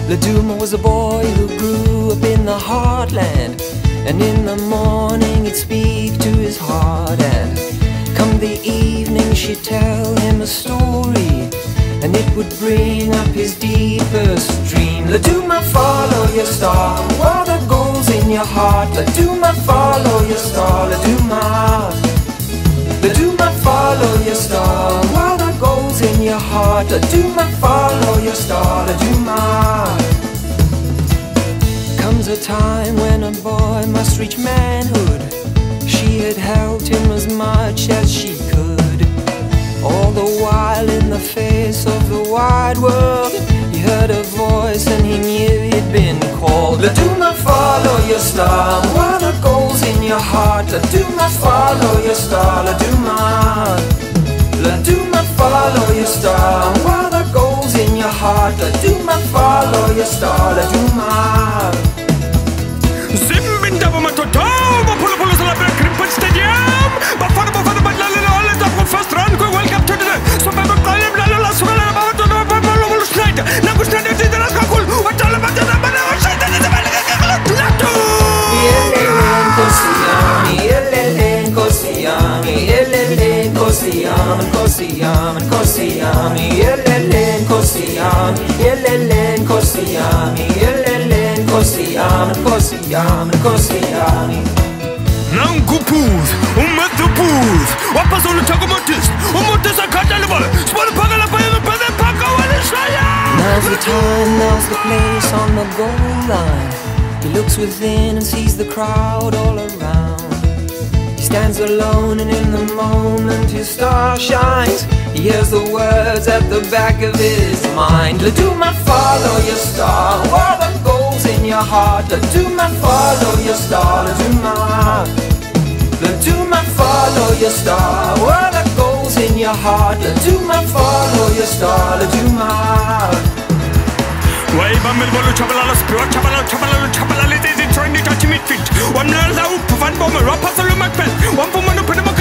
Laduma was a boy who grew up in the heartland, and in the morning he'd speak to his heart, and come the evening she'd tell him a story, and it would bring up his deepest dream. Laduma, follow your star, what the goals in your heart. Laduma, follow your star, Laduma. Laduma, follow your star, what the goals in your heart. Laduma, follow your star, Laduma. Comes a time when a boy must reach manhood. She had helped him as much as she could. All the while in the face of the wide world, he heard a voice and he knew he'd been called. Laduma, follow your star, what are the goals in your heart. Laduma, follow your star, Laduma. Laduma, follow your star, what are the goals in your heart. Laduma, follow your star, Laduma. Zimbindaba matotoma pula pula salabra Crimpin Stadium. Bafana bafana badlalala all the top first round go welcome to the Super Qalim la sugala babatona babalo Schneider. Nagu Schneider de la Kakul. What all about the Bana Schneider de Balaka. Yelelen kosiyami, yelelen kosiyami, kosiyami, kosiyami, yelelen kosiyami, yelelen kosiyami, yelelen kosiyami, kosiyami, kosiyami. Nangupuz, umatupuz. Wapas on the Tagomotis, Umotis and Catalabal. Small Pagala Pagala Pagala Shaya. Now's the time, now's the place on the goal line. He looks within and sees the crowd all around. He stands alone and in the moment his star shines. He hears the words at the back of his mind. Laduma, follow your star, what are the goals in your heart. Laduma, follow your star, Laduma. Laduma, follow your star, what are the goals in your heart. Laduma, follow your star, Laduma. Why Bamel Bolu Chabala Spirit Chabala is trying to touch midfield. One now, Van Bomber, Rapasalo Macbeth, one woman open